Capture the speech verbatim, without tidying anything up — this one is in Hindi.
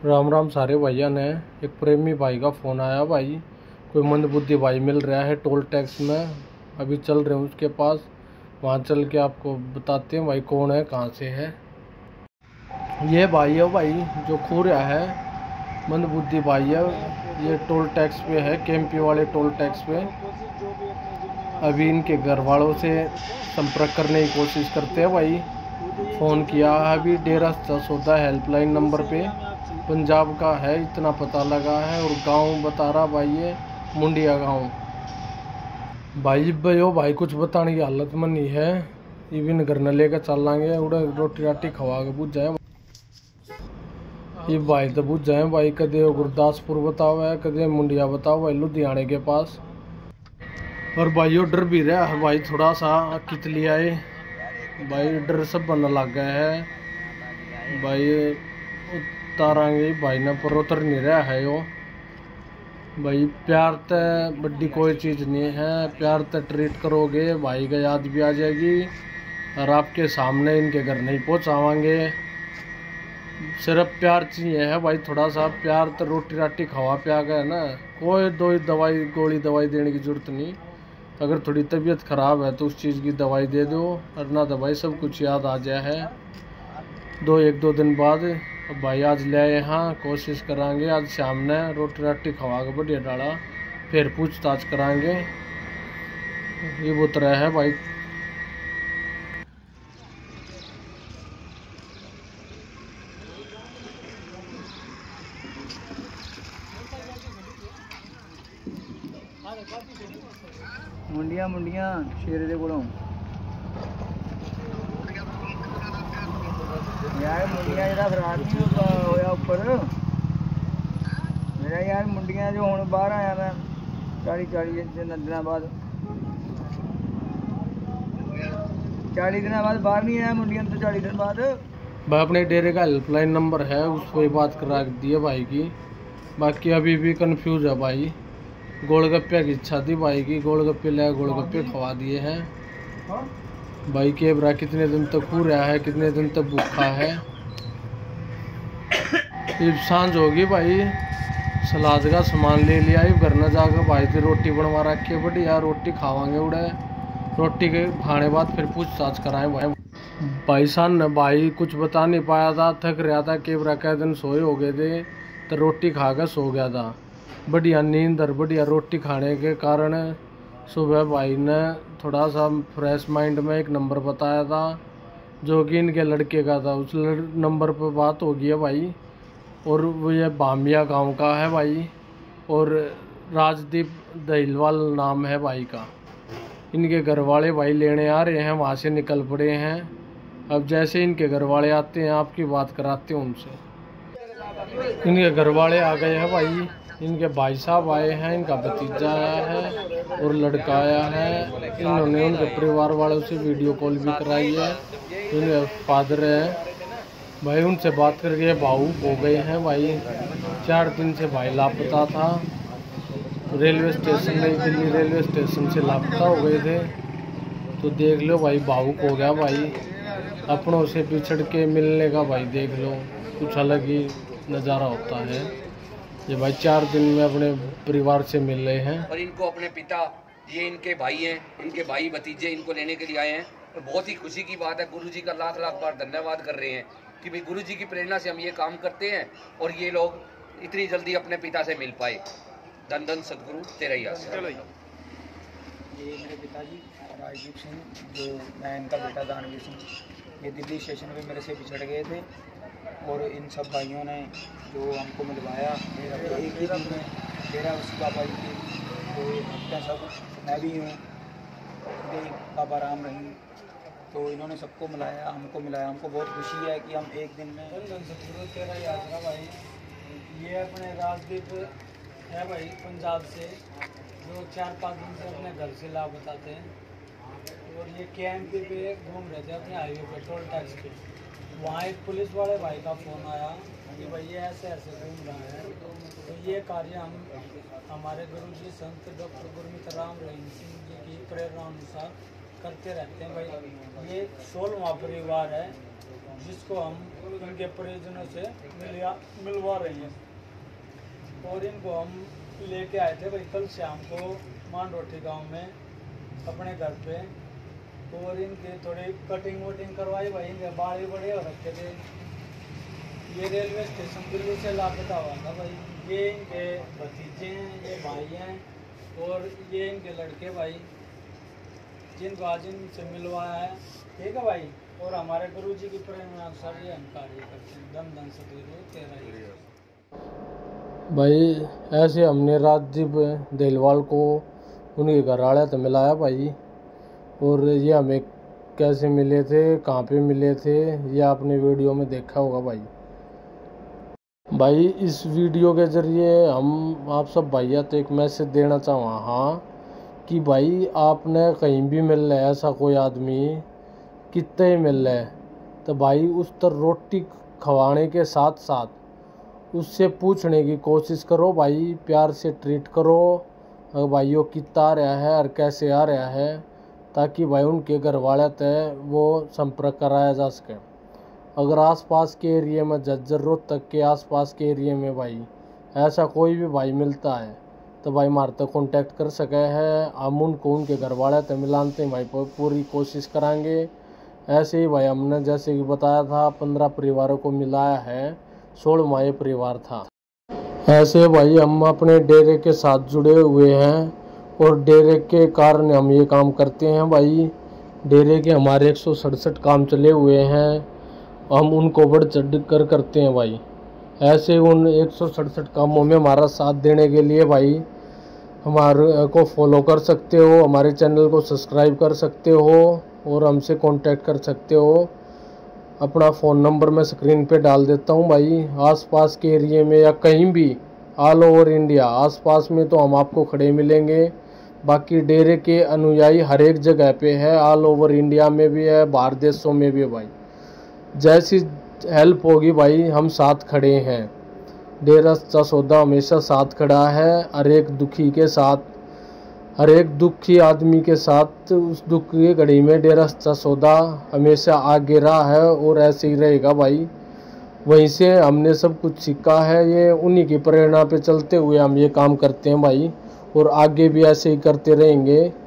राम राम सारे भैया ने। एक प्रेमी भाई का फ़ोन आया भाई, कोई मंदबुद्धि भाई मिल रहा है टोल टैक्स में, अभी चल रहे हैं उसके पास। वहाँ चल के आपको बताते हैं भाई कौन है, कहाँ से है। ये भाई है भाई जो खो रहा है, मंदबुद्धि भाई है। ये टोल टैक्स पे है, केएमपी वाले टोल टैक्स पे। अभी इनके घर वालों से संपर्क करने की कोशिश करते हैं भाई। फ़ोन किया है अभी डेरा सौदा हेल्पलाइन नंबर पे, पंजाब का है, इतना पता लगा है। और गांव बता रहा भाई ये मुंडिया गांव। भाई भयो भाई कुछ बताने की हालत में नहीं है, इवन घर न लेकर चल लाएंगे, उड़ा रोटी राटी खवा के बुझ जाए। ये भाई तो बुझ जाए भाई, कदे गुरदासपुर बताओ है, कदे मुंडिया बताओ भाई लुधियाने के पास। और भाई वो डर भी रहा है भाई, थोड़ा सा कितली आए भाई, डर सब बनने लग गया है भाई। उतारेंगे भाई ने पर उतर नहीं रहा है वो भाई। प्यार तो बड़ी कोई चीज़ नहीं है, प्यार तो ट्रीट करोगे भाई का याद भी आ जाएगी। और आपके सामने इनके घर नहीं पहुँचावांगे, सिर्फ प्यार चाहिए है भाई, थोड़ा सा प्यार। तो रोटी राटी खवा प्या गया है ना, कोई दो दवाई गोली दवाई देने की जरूरत नहीं। अगर थोड़ी तबीयत ख़राब है तो उस चीज़ की दवाई दे दो, और ना तो भाई सब कुछ याद आ जाए है दो एक दो दिन बाद। अब भाई आज ले आए यहाँ, कोशिश करांगे आज शाम ने रोटी राटी खवा के बढ़िया डाला, फिर पूछताछ करांगे। ये वो तरह है भाई। मुंडिया मुंडिया शेरे दे कोलों यार, मुंडिया जरा खराब नहीं होया उपर मेरा यार। मुंडिया जो हुण बाहर आया मैं चाली चाली दिन बाद, चाली दिन बाद बाहर नहीं आया मुंडिया तो चाली दिन बाद। भाई अपने डेरे का हेल्पलाइन नंबर है, उस पर बात करा दी है भाई की। बाकी अभी भी कंफ्यूज है भाई। गोलगप्पे की इच्छा थी भाई की, गोलगप्पे ले गोलगप्पे खवा दिए हैं भाई। केबरा कितने दिन तक खू रहा है, कितने दिन तक भूखा है। अब सांझ होगी भाई, सलाद का सामान ले लिया, घर न जाकर भाई से रोटी बनवा रखी है बढ़िया, रोटी खावांगे उड़े। रोटी के खाने बाद फिर पूछताछ कराएं भाई। भाई सान ने भाई कुछ बता नहीं पाया था, थक रहा था, केबरा के दिन सोए हो गए थे तो रोटी खा कर सो गया था। बढ़िया नींद और बढ़िया रोटी खाने के कारण सुबह भाई ने थोड़ा सा फ्रेश माइंड में एक नंबर बताया था जो कि इनके लड़के का था। उस नंबर पर बात हो गई है भाई, और वो ये बामिया गांव का है भाई, और राजदीप दहिलवाल नाम है भाई का। इनके घर वाले भाई लेने आ रहे हैं, वहाँ से निकल पड़े हैं। अब जैसे इनके घर वाले आते हैं आपकी बात कराते हैं उनसे। इनके घर वाले आ गए हैं भाई, इनके भाई साहब आए हैं, इनका भतीजा आया है और लड़का आया है। इन्होंने उनके परिवार वालों से वीडियो कॉल भी कराई है। इनके फादर हैं भाई, उनसे बात करके भावुक हो गए हैं भाई। चार दिन से भाई लापता था, रेलवे स्टेशन नई दिल्ली रेलवे स्टेशन से लापता हो गए थे। तो देख लो भाई, भावुक हो गया भाई, अपनों से बिछड़ के मिलने का भाई देख लो कुछ अलग ही नज़ारा होता है। ये भाई चार दिन में अपने परिवार से मिल रहे हैं। और इनको अपने पिता, ये इनके भाई हैं, इनके भाई भतीजे इनको लेने के लिए आए हैं। और बहुत ही खुशी की बात है, गुरुजी का लाख लाख बार धन्यवाद कर रहे हैं कि भाई गुरुजी की प्रेरणा से हम ये काम करते हैं और ये लोग इतनी जल्दी अपने पिता से मिल पाए। धन धन सदगुरु तेरा ही आशीर्वाद। ये मेरे पिताजी राजदीप सिंह, जो मैं इनका बेटा दानवीर सिंह, ये दिल्ली स्टेशन पे मेरे से बिछड़ गए थे। और इन सब भाइयों ने जो हमको मिलवाया, मेरा एक ही दिन में तेरा उसी बाबा जी की तो हफ्ते सब मैं भी हूँ, बाबा राम रहीम, तो इन्होंने सबको मिलाया, हमको मिलाया। हमको बहुत खुशी है कि हम एक दिन में तेरा याद रहा भाई। ये अपने राजदीप है भाई पंजाब से, जो चार पाँच दिन से अपने घर से लापता थे। और ये केएमपी पे घूम रहे थे अपने हाईवे पर टोल टैक्स पे। वहाँ एक पुलिस वाले भाई का फ़ोन आया कि भाई ये ऐसे ऐसे घूम रहा है। तो ये कार्य हम हमारे गुरुजी संत डॉक्टर गुरमीत राम रहीम सिंह जी की प्रेरणा अनुसार करते रहते हैं भाई। ये सोलहवां परिवार है जिसको हम उनके परिजनों से मिलवा मिलवा रहे हैं। और इनको हम लेके आए थे भाई कल शाम को मांडरोटी गांव में अपने घर पे। और इनके थोड़ी कटिंग वटिंग करवाई भाई, इनके बाल भी बड़े हो रखे थे। ये रेलवे स्टेशन दिल्ली से लापता हुआ था भाई। ये इनके भतीजे हैं, ये भाई हैं और ये इनके लड़के भाई, जिनको आज इनसे मिलवाया है। ठीक है भाई। और हमारे गुरु जी की प्रेरणा अनुसार ये हम कार्य करते हैं। दम दम सतगुरु तेरा ही। भाई ऐसे हमने राजदीप देलवाल को उनके घर वाले तो मिलाया भाई। और ये हमें कैसे मिले थे, कहाँ पे मिले थे, ये आपने वीडियो में देखा होगा भाई। भाई इस वीडियो के ज़रिए हम आप सब भैया तो एक मैसेज देना चाहूँ हाँ कि भाई आपने कहीं भी मिल रहा है ऐसा कोई आदमी, कितने ही मिल रहा है, तो भाई उस तर रोटी खवाने के साथ साथ उससे पूछने की कोशिश करो भाई, प्यार से ट्रीट करो भाइयों कितना आ रहा है और कैसे आ रहा है, ताकि भाई उनके घर वाले तय वो संपर्क कराया जा सके। अगर आसपास के एरिया में जरूरत तक के आसपास के एरिया में भाई ऐसा कोई भी भाई मिलता है तो भाई हमारे तक कॉन्टैक्ट कर सके है। हम उनको उनके घर वाले तक मिलाते हैं भाई, पूरी कोशिश कराएंगे। ऐसे ही भाई हमने जैसे कि बताया था पंद्रह परिवारों को मिलाया है, सोलहवां ये परिवार था। ऐसे भाई हम अपने डेरे के साथ जुड़े हुए हैं और डेरे के कारण हम ये काम करते हैं भाई। डेरे के हमारे एक सौ सड़सठ काम चले हुए हैं, हम उनको बढ़ चढ़ कर करते हैं भाई। ऐसे उन एक सौ सड़सठ कामों में हमारा साथ देने के लिए भाई हमारे को फॉलो कर सकते हो, हमारे चैनल को सब्सक्राइब कर सकते हो और हमसे कांटेक्ट कर सकते हो। अपना फ़ोन नंबर मैं स्क्रीन पे डाल देता हूँ भाई। आसपास के एरिया में या कहीं भी ऑल ओवर इंडिया आसपास में तो हम आपको खड़े मिलेंगे। बाकी डेरे के अनुयायी हर एक जगह पे है, ऑल ओवर इंडिया में भी है, बाहर देशों में भी है भाई। जैसी हेल्प होगी भाई हम साथ खड़े हैं। डेरा सच्चा सौदा हमेशा साथ खड़ा है, हर एक दुखी के साथ, हर एक दुखी आदमी के साथ। उस दुख की घड़ी में डेरा सच्चा सौदा हमेशा आगे रहा है और ऐसे ही रहेगा भाई। वहीं से हमने सब कुछ सीखा है, ये उन्हीं की प्रेरणा पे चलते हुए हम ये काम करते हैं भाई और आगे भी ऐसे ही करते रहेंगे।